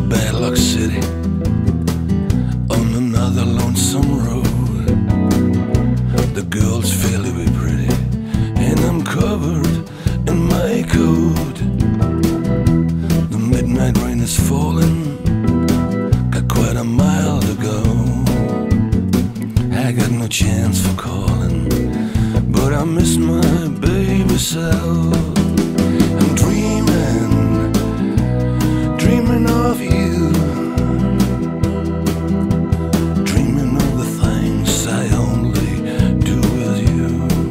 bad luck city, on another lonesome road. The girl's fairly pretty, and I'm covered in my coat. The midnight rain is falling, got quite a mile to go. I got no chance for calling, but I miss my baby so. I'm dreaming of you, dreaming of the things I only do with you.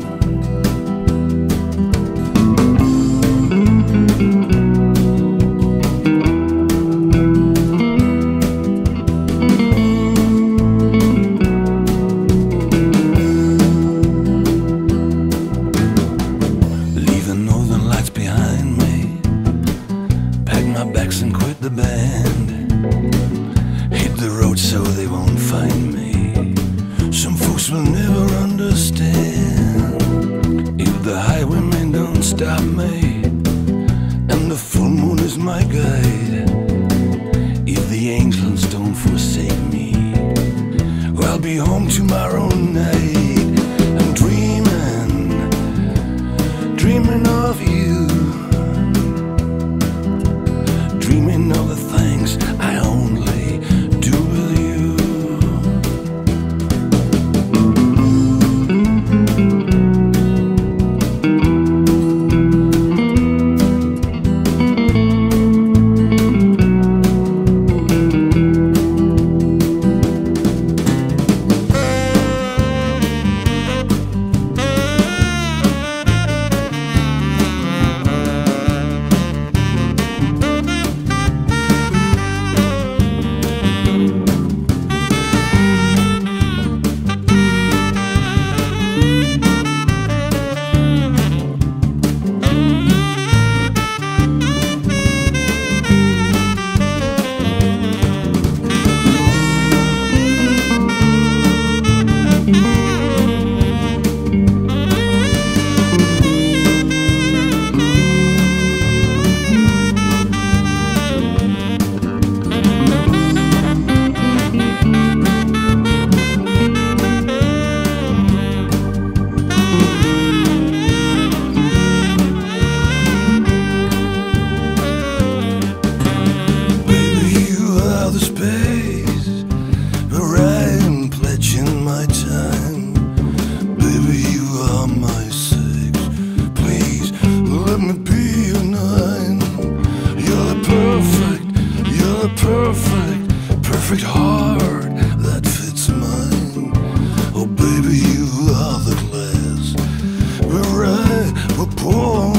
Leaving northern lights behind me, pack my bags and quit the band. Hit the road so they won't find me. Some folks will never understand if the highwaymen don't stop me, and the full moon is my guide. If the angels don't forsake me, I'll be home tomorrow night. I'm dreaming of you, dreaming of the things I only do with you. Perfect heart that fits mine. Oh baby, you are the glass where I was born.